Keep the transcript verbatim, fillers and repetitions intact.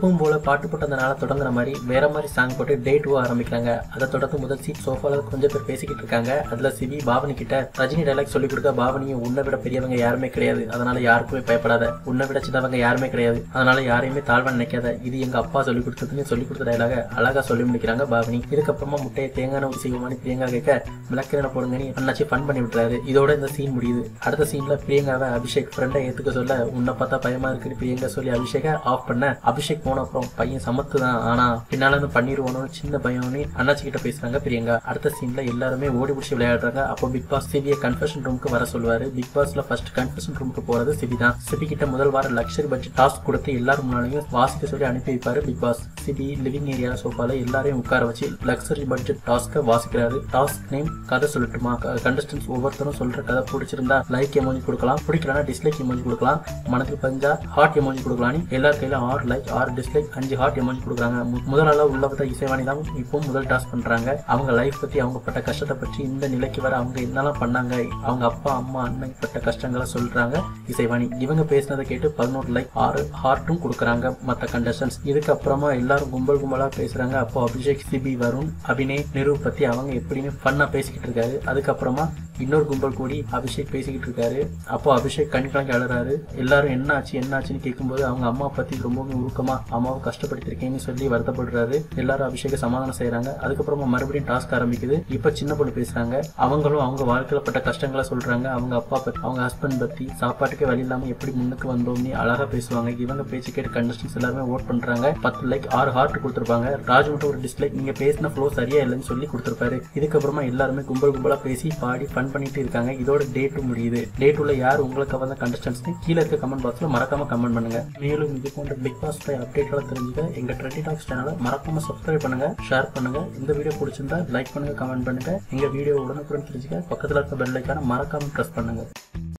எப்பவும் போல பாட்டு போட்டு அந்த நாளை தொடங்குற மாதிரி வேற மாதிரி சாங் போட்டு டே டூ ஆரம்பிக்கிறாங்க. அதை தொடர்ந்து முதல் சீட் சோஃபால கொஞ்சம் பேர் பேசிக்கிட்டு இருக்காங்க. அதுல சிவி பாவனி கிட்ட ரஜினி டைலாக் சொல்லி கொடுக்க, பாவனியும் உன்னை விட பெரியவங்க யாருமே கிடையாது, அதனால யாருக்குமே பயப்படாத, உன்னை விட சின்னவங்க யாருமே கிடையாது, அதனால யாரையுமே தாழ்வா நினைக்காத, இது எங்க அப்பா சொல்லி கொடுத்ததுன்னு சொல்லி கொடுத்த டைலாக அழகா சொல்லி முடிக்கிறாங்க பாவனி. இதுக்கப்புறமா முட்டையை தேங்காய் ஊசி செய்வோமான்னு பிரியங்கா கேட்க, விளக்கிற போடுங்கன்னு அண்ணாச்சி ஃபன் பண்ணி விட்டுறாரு. இதோட இந்த சீன் முடியுது. அடுத்த சீன்ல பிரியங்காவை அபிஷேக் ஃப்ரெண்டை ஏத்துக்க சொல்ல, உன்னை பார்த்தா பயமா இருக்கு பிரியங்கா சொல்லி அபிஷேக ஆஃப் பண்ண, அபிஷேக் போன அப்புறம் பையன் சமத்து தான், ஆனா பின்னால இருந்து பண்ணிடுவோன்னு சின்ன பையனு அண்ணாச்சி கிட்ட பேசுறாங்க பிரியங்கா. அடுத்த சீன்ல எல்லாருமே ஓடி பிடிச்சி விளையாடுறாங்க. அப்போ பிக் பாஸ் சிபியை கன்ஃபெஷன் ரூமுக்கு வர சொல்லுவாரு. பிக் பாஸ்ல ஃபர்ஸ்ட் கன்ஃபெஷன் ரூமுக்கு போறது சிபி தான். சிபி கிட்ட முதல் வாரம் லக்ஸரி பட்ஜெட் டாஸ்க் கொடுத்து எல்லாரும் முன்னாடியும் வாசிக்க சொல்லி அனுப்பி வைப்பாரு Bigg Boss. Sibi living area சோஃபால எல்லாரையும் உட்கார வச்சு லக்ஸரி பட்ஜெட் டாஸ்க வாசிக்கிறாரு. டாஸ்க் நேம் கதை சொல்லட்டுமா? கண்டஸ்டன்ஸ் ஒவ்வொருத்தரும் சொல்ற கதை பிடிச்சிருந்தா லைக் எமோஜி கொடுக்கலாம், பிடிக்கலனா டிஸ்லைக் எமோஜி கொடுக்கலாம், மனதில் பஞ்சா ஹார்ட் எமோஜி கொடுக்கலாம். எல்லார் கையில ஆறு லைக் ஆறு டிஸ்லைக் அஞ்சு ஹார்ட் எமோஜி கொடுக்குறாங்க. முதல் ஆளா உள்ள பார்த்தா இசைவாணி தான் இப்போ முதல் டாஸ்க் பண்றாங்க. அவங்க லைஃப் பத்தி, அவங்க பட்ட கஷ்டத்தை பற்றி, இந்த நிலைக்கு வர அவங்க என்னெல்லாம் பண்ணாங்க, அவங்க அப்பா அம்மா அண்ணன் பட்ட கஷ்டங்களை சொல்றாங்க இசைவாணி. இவங்க பேசினதை கேட்டு பதினோரு லைக் ஆறு ஹார்ட்டும் கொடுக்குறாங்க மற்ற கண்டஸ்டன்ஸ். இதுக்கப்புறமா எல்லாரும் கும்பல் கும்பலா பேசுறாங்க. அப்போ அபிஷேக், சிபி, வருண், அபிநய், நிரு பத்தி அவங்க எப்படின்னு ஃபன்னா பேசிக்கிட்டு இருக்காரு. அதுக்கப்புறமா இன்னொரு கும்பல் கூடி அபிஷேக் பேசிக்கிட்டு இருக்காரு. அப்போ அபிஷேக் கண் கலங்கி அழுறாரு. எல்லாரும் என்ன ஆச்சு என்ன ஆச்சுன்னு கேட்கும்போது அவங்க அம்மா பத்தி ரொம்பவும் உருக்கமா அம்மாவை கஷ்டப்படுத்திருக்கேன்னு சொல்லி வருத்தப்படுறாரு. எல்லாரும் அபிஷேக சமாதானம் செய்யறாங்க. அதுக்கப்புறமா மறுபடியும் டாஸ்க் ஆரம்பிக்குது. இப்ப சின்ன பொண்ணு பேசுறாங்க. அவங்களும் அவங்க வாழ்க்கையில பட்ட கஷ்டங்களை சொல்றாங்க. அவங்க அப்பா பத்தி, அவங்க ஹஸ்பண்ட் பத்தி, சாப்பாட்டுக்கு வழி இல்லாம எப்படி முன்னுக்கு வந்தோம்னு அழகா பேசுவாங்க. இவங்க பேச்சு கேட்டு கண்டஸ்டன்ஸ் எல்லாருமே ஓட் பண்றாங்க. பத்து லைக் ஆறு ஹார்ட் கொடுத்திருப்பாங்க. ராஜ் மட்டும் ஒரு டிஸ்லைக், நீங்க பேசின ஃப்ளோ சரியா இல்லைன்னு சொல்லி கொடுத்திருப்பாரு. இதுக்கப்புறமா எல்லாருமே கும்பல் கும்பலா பேசி பாடி ஃபன் பண்ணிட்டு இருக்காங்க. இதோட டே டூ முடியுது. டே டூல யார் உங்களுக்கு வந்த கண்டஸ்டன்ஸ் கீழே இருக்க கமெண்ட் பாக்ஸ்ல மறக்காம கமெண்ட் பண்ணுங்க. மேலும் இது போன்ற பிக் பாஸ் அப்டேட்களை தெரிஞ்சுக்க எங்க ட்ரெண்டி டாக்ஸ் சேனலை மறக்காம சப்ஸ்கிரைப் பண்ணுங்க, ஷேர் பண்ணுங்க. இந்த வீடியோ பிடிச்சிருந்தா லைக் பண்ணுங்க, கமெண்ட் பண்ணுங்க. எங்க வீடியோ உடனுக்குடன் தெரிஞ்சுக்க பக்கத்துல இருக்க பெல் ஐக்கான மறக்காம பிரஸ் பண்ணுங்க.